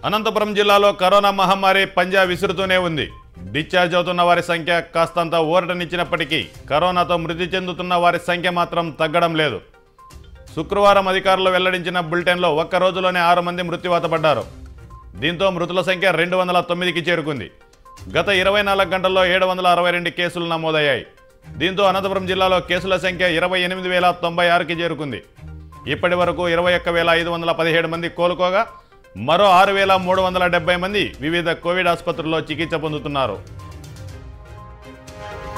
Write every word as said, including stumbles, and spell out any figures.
అనంతపురం జిల్లాలో కరోనా మహమ్మారి పంజా విసురుతూనే ఉంది. డిశ్చార్జ్ అవుతున్న వారి సంఖ్య కాస్తంత ఊరటనిచ్చినప్పటికీ కరోనాతో మృతి చెందుతున్న వారి సంఖ్య మాత్రం తగ్గడం లేదు. శుక్రవారం అధికారులు వెల్లడించిన బులెటిన్లో ఒక్క రోజులోనే ఆరు మంది మృత్యువాత పడ్డారు. దీంతో మృతుల సంఖ్య రెండు వందల తొమ్మిదికి చేరుకుంది. గత ఇరవై నాలుగు గంటల్లో ఏడు వందల అరవై రెండు కేసులు నమోదయ్యాయి. దీంతో అనంతపురం జిల్లాలో కేసుల సంఖ్య ఇరవై ఎనిమిది వేల తొంభై ఆరుకి చేరుకుంది. ఇప్పటి వరకు ఇరవై ఒక్క వేల ఐదు వందల పదిహేడు మంది కోలుకోగా మరో ఆరు వేల మూడు వందల డెబ్బై మంది వివిధ కోవిడ్ ఆసుపత్రుల్లో చికిత్స పొందుతున్నారు.